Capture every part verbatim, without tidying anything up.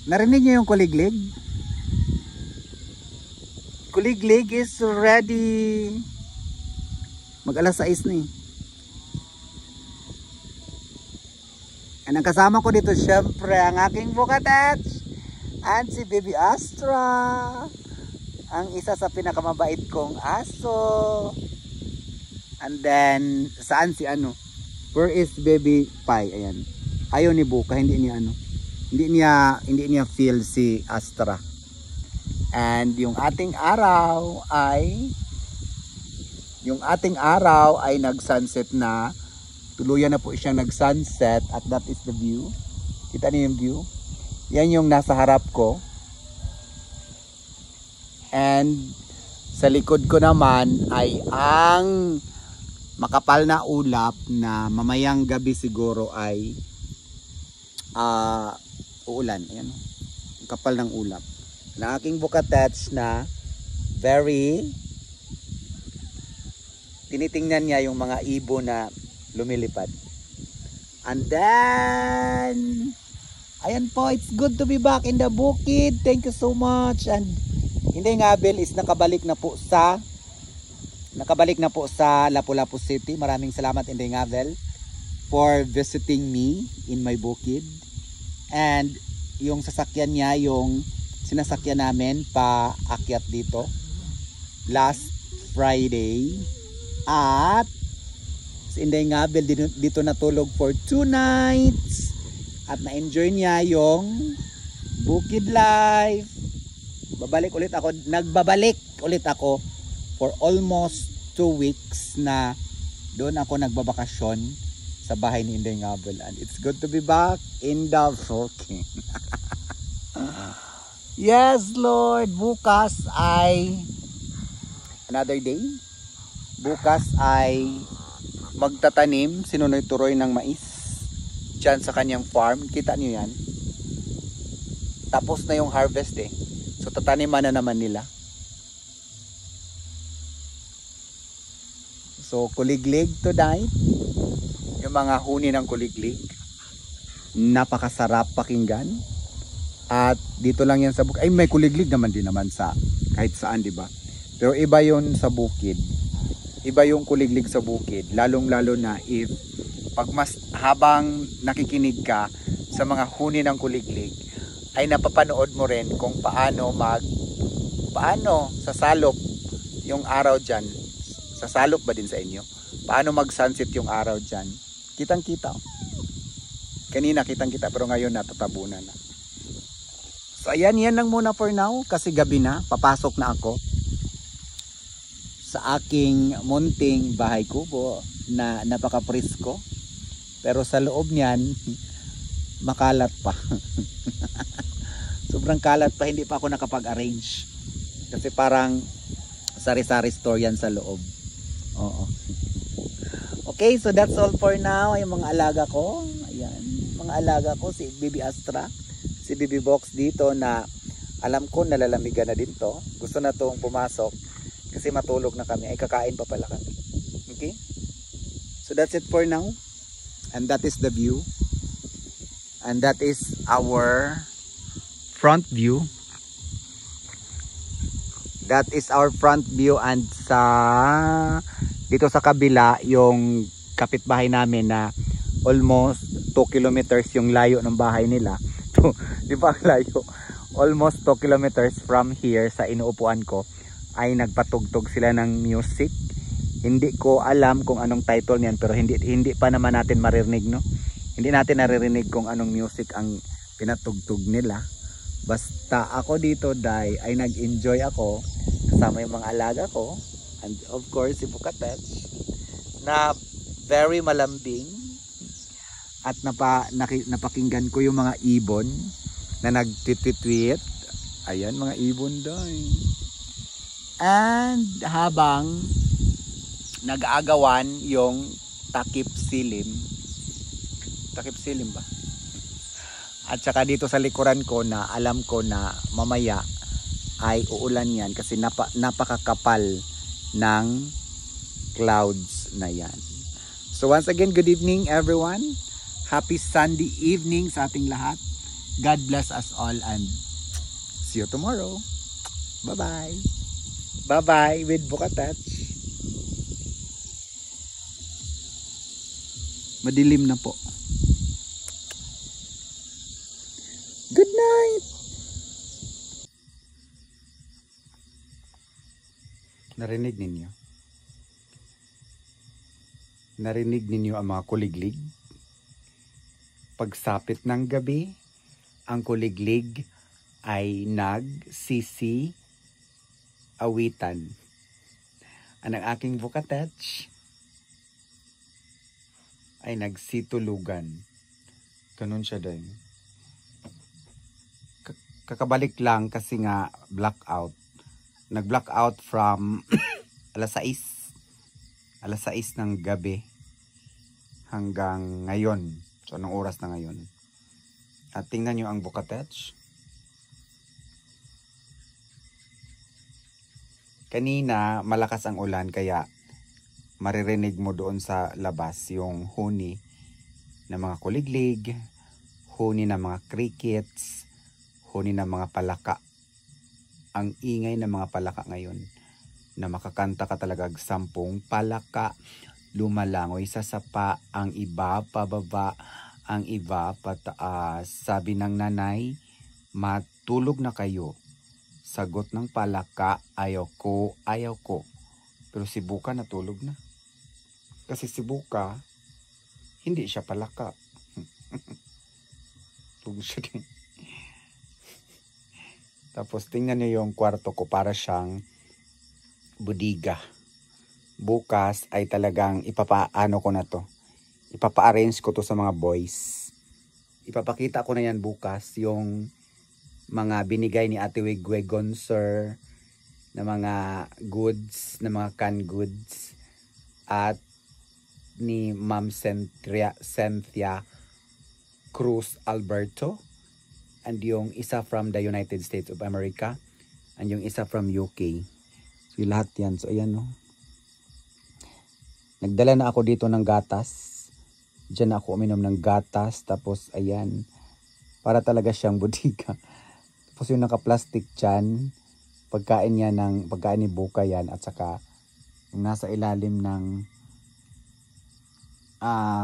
Narinig niyo yung kuliglig? Kuliglig is ready. Mag alas sais na eh. And ang kasama ko dito syempre ang aking Bukatech and si Baby Astra. Ang isa sa pinakamabait kong aso. And then saan si ano? Where is Baby Pai? Ayan. Ayaw ni Buka, hindi niya ano. Hindi niya hindi niya feel si Astra. And yung ating araw ay yung ating araw ay nag-sunset na. Tuluyan na po siyang nag-sunset at that is the view. Kita niyo yung view? Yan yung nasa harap ko. And sa likod ko naman ay ang makapal na ulap na mamayang gabi siguro ay uh, uulan. Ayan, kapal ng ulap. Na aking Bukatech na very tinitingnan niya yung mga ibon na lumilipad. And then ayan po, it's good to be back in the bukid. Thank you so much. And Inday Ngabel is nakabalik na po sa nakabalik na po sa Lapu-Lapu City. Maraming salamat Inday Ngabel for visiting me in my bukid. And yung sasakyan niya, yung sinasakyan namin pa akyat dito last Friday. At si Inday Ngabel dito, dito natulog for two nights. At na-enjoy niya yung bukid life. Babalik ulit ako, nagbabalik ulit ako for almost two weeks na doon ako nagbabakasyon sa bahay ni Inday Ngabel. And it's good to be back in the Philippines. Yes, Lord. Bukas ay another day. Bukas ay magtatanim, sinunoy-turoy ng mais dyan sa kanyang farm. Kita nyo yan. Tapos na yung harvest eh. So tataniman na naman nila. So kuliglig tonight. Yung mga huni ng kuliglig. Napakasarap pakinggan. At dito lang yan sa bukid. Ay, may kuliglig naman din naman sa kahit saan, di ba? Pero iba yon sa bukid. Iba yung kuliglig sa bukid. Lalong lalo na if pag mas habang nakikinig ka sa mga huni ng kuliglig, ay napapanood mo rin kung paano mag paano sasalop yung araw dyan. Sasalop ba din sa inyo? Paano mag sunset yung araw dyan? Kitang kita. Kanina kitang kita pero ngayon natatabunan na. So ayan, yan lang muna for now kasi gabi na, papasok na ako sa aking munting bahay kubo na napaka-presko. Pero sa loob niyan, makalat pa. Sobrang kalat pa, hindi pa ako nakapag-arrange. Kasi parang sari-sari store yan sa loob. Oo. Okay, so that's all for now. Yung mga alaga ko, ayan, mga alaga ko, si Baby Astra, si Baby Box dito na alam ko nalalamigan na din to. Gusto na tong pumasok kasi matulog na kami. Ay kakain pa pala kami. Okay? So that's it for now. And that is the view. And that is our front view. That is our front view. And sa dito sa kabila yung kapitbahay namin na almost two kilometers yung layo ng bahay nila. Di ba ang layo? Almost two kilometers from here sa inuupuan ko ay nagpatugtog sila ng music. Hindi ko alam kung anong title niyan pero hindi hindi pa naman natin maririnig, no? Hindi natin naririnig kung anong music ang pinatugtog nila. Basta ako dito, Day, ay nag-enjoy ako kasama yung mga alaga ko and of course si Bukatech na very malambing. At napa, naki, napakinggan ko yung mga ibon na nag-tweet-tweet. Ayan, mga ibon doon. And habang nag-aagawan yung takip silim. Takip silim ba? At saka dito sa likuran ko na alam ko na mamaya ay uulan yan kasi napa, napakakapal ng clouds na yan. So once again, good evening everyone. Happy Sunday evening sa ating lahat. God bless us all and see you tomorrow. Bye-bye. Bye-bye with Bukatouch. Madilim na po. Good night. Narinig ninyo? Narinig ninyo ang mga kuliglig? Pagsapit ng gabi, ang kuliglig ay nagsisi awitan. Ang aking Bukatouch ay nagsitulugan. Ganun siya din. Kakabalik lang kasi nga blackout. Nag-blackout from alas sais. Alas sais ng gabi hanggang ngayon. So, anong oras na ngayon? At tingnan nyo ang Bukatouch. Kanina, malakas ang ulan kaya maririnig mo doon sa labas yung huni ng mga kuliglig, huni ng mga crickets, huni ng mga palaka. Ang ingay ng mga palaka ngayon na makakanta ka talaga sampung palaka, lumalangoy sa sapa, ang iba pababa, ang iba pataas. Sabi ng nanay, matulog na kayo. Sagot ng palaka, ayaw ko, ayaw ko. Pero si Buka natulog na. Kasi si Buka, hindi siya palaka. Tulog siya din. Tapos tingnan niyo yung kwarto ko, para siyang budiga. Bukas ay talagang ipapaano ko na to. Ipapa-arrange ko to sa mga boys. Ipapakita ko na yan bukas yung mga binigay ni Ate Wigwegon sir na mga goods, na mga canned goods, at ni Ma'am Cynthia, Cynthia Cruz Alberto, and yung isa from the United States of America, and yung isa from U K. So yung lahat yan. So ayan, no. Nagdala na ako dito ng gatas. Diyan ako uminom ng gatas. Tapos ayan, para talaga siyang budiga. Tapos yung naka-plastic dyan, pagkain niya ng, pagkain ni Buka yan, at saka yung nasa ilalim ng ah uh,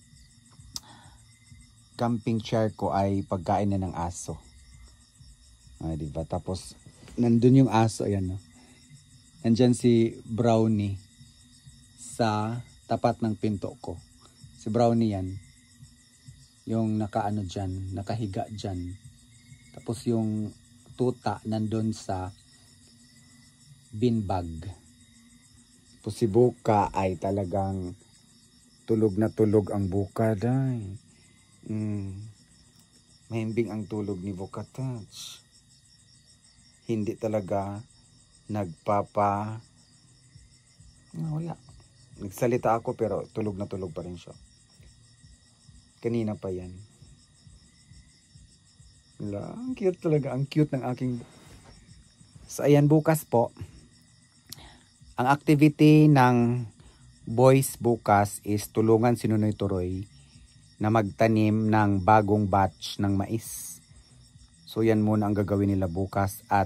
camping chair ko ay pagkain niya ng aso. Ah, diba? Tapos nandun yung aso, ayan, no. Nandyan si Brownie sa tapat ng pinto ko. Si Brownie yan, yung nakaano dyan, nakahiga dyan. Tapos yung tuta nandun sa beanbag. Tapos si Buka ay talagang tulog na tulog ang Buka, day. Mm. Mahimbing ang tulog ni Bukatouch. Hindi talaga nagpapa... Ah, wala. Nagsalita ako pero tulog na tulog pa rin siya. Kanina pa yan. Wala. Ang cute talaga. Ang cute ng aking... So ayan, bukas po. Ang activity ng boys bukas is tulungan si Nunoy Turoy na magtanim ng bagong batch ng mais. So yan muna ang gagawin nila bukas, at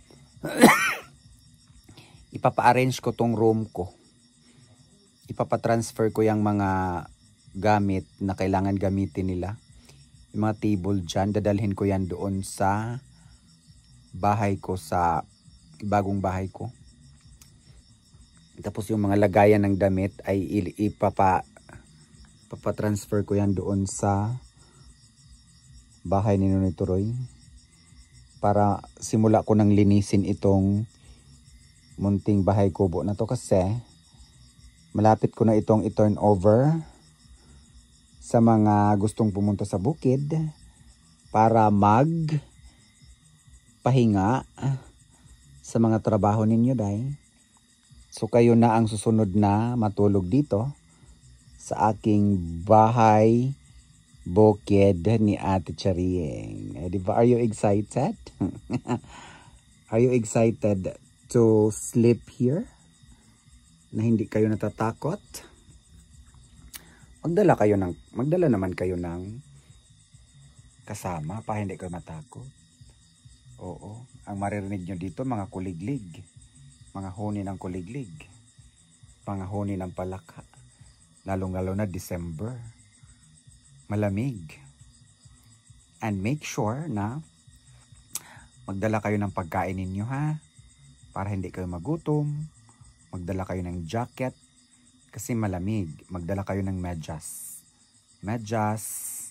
ipapa-arrange ko tong room ko. Ipapa-transfer ko yung mga gamit na kailangan gamitin nila. Yung mga table dyan, dadalhin ko yan doon sa bahay ko, sa bagong bahay ko. Tapos yung mga lagayan ng damit ay ipapa Papa-transfer ko yan doon sa bahay ni Nunoy Turoy para simula ko nang linisin itong munting bahay kubo na to, kasi malapit ko na itong i-turn over sa mga gustong pumunta sa bukid para mag pahinga sa mga trabaho ninyo, day. So kayo na ang susunod na matulog dito sa aking bahay bukid ni Ate Charieng. Eh, diba? Are you excited? Are you excited to sleep here? Na hindi kayo natatakot? Magdala kayo ng, magdala naman kayo ng kasama pa hindi kayo matakot. Oo, ang maririnig nyo dito mga kuliglig, mga huni ng kuliglig, mga huni ng palaka, lalong-lalo na December, malamig. And make sure na magdala kayo ng pagkain ninyo ha, para hindi kayo magutom. Magdala kayo ng jacket kasi malamig. Magdala kayo ng medyas. Medyas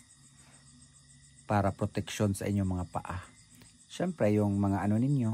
para protection sa inyong mga paa. Siyempre yung mga ano ninyo,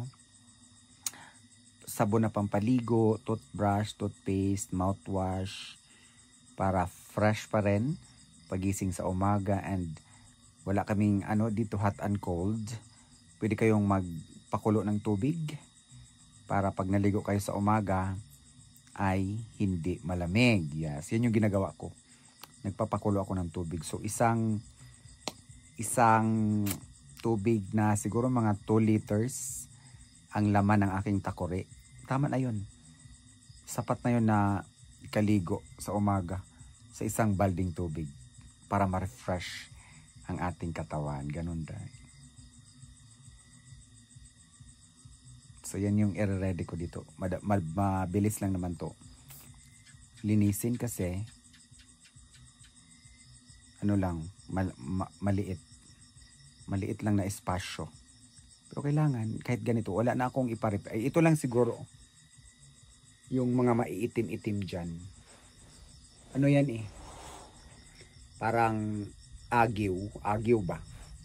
sabon na pampaligo, toothbrush, toothpaste, mouthwash, para fresh pa rin pagising sa umaga. And wala kaming ano dito hot and cold. Pwede kayong magpakulo ng tubig para pag naligo kayo sa umaga ay hindi malamig. Yes, yan yung ginagawa ko. Nagpapakulo ako ng tubig. So isang isang tubig na siguro mga two liters ang laman ng aking takore. Tama na yun. Sapat na yun na ikaligo sa umaga sa isang balding tubig para ma-refresh ang ating katawan. Ganun dahil. So yan yung i-ready ko dito. Mad mad mabilis lang naman to. Linisin kasi ano lang, mal ma maliit. Maliit lang na espasyo. Pero kailangan kahit ganito, wala na akong iparip. Ay, ito lang siguro yung mga maiitim-itim diyan. Ano yan eh? Parang agiw, agiw ba?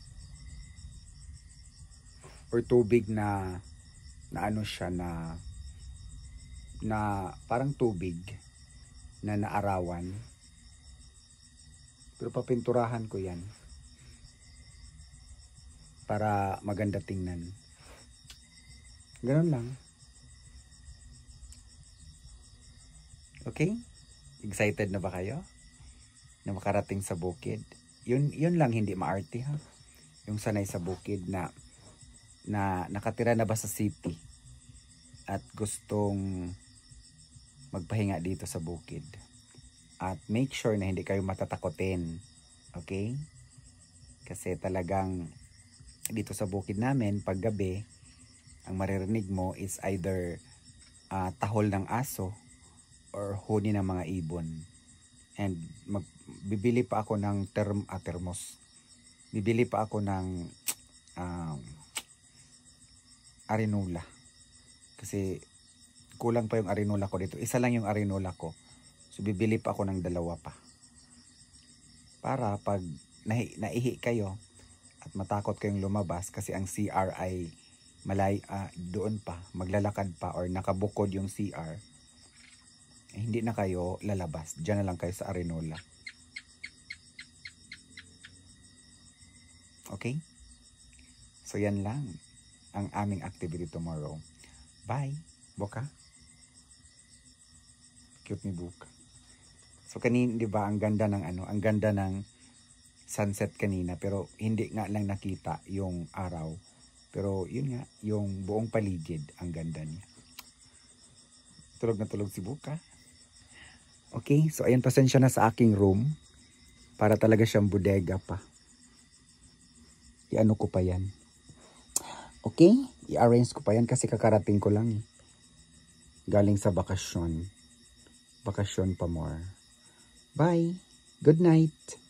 Or tubig na na ano siya na na parang tubig na naarawan, pero papinturahan ko yan para maganda tingnan. Ganun lang. Okay? Excited na ba kayo na makarating sa bukid? Yun, yun lang hindi maarte ha, yung sanay sa bukid na na nakatira na ba sa city at gustong magpahinga dito sa bukid. At make sure na hindi kayo matatakotin. Okay? Kasi talagang dito sa bukid namin, pag gabi, ang maririnig mo is either uh, tahol ng aso or huni ng mga ibon. And mag, bibili pa ako ng term, ah, termos. Bibili pa ako ng um, arinola. Kasi kulang pa yung arinola ko dito. Isa lang yung arinola ko. So bibili pa ako ng dalawa pa. Para pag nahi, naihi kayo at matakot kayong lumabas kasi ang C R ay malay uh, doon pa, maglalakad pa or nakabukod yung C R. Eh, hindi na kayo lalabas. Diyan na lang kayo sa arinola. Okay? So yan lang ang aming activity tomorrow. Bye. Boka. Cute ni Boka. So kanina, 'di ba, ang ganda ng ano, ang ganda ng sunset kanina, pero hindi nga lang nakita yung araw. Pero yun nga, yung buong paligid, ang ganda niya. Tulog na tulog si Boka. Okay, so ayan, pasensya na sa aking room. Para talaga siyang bodega pa. I-ano ko pa yan. Okay, i-arrange ko pa yan kasi kakarating ko lang. Galing sa bakasyon. Bakasyon pa more. Bye. Good night.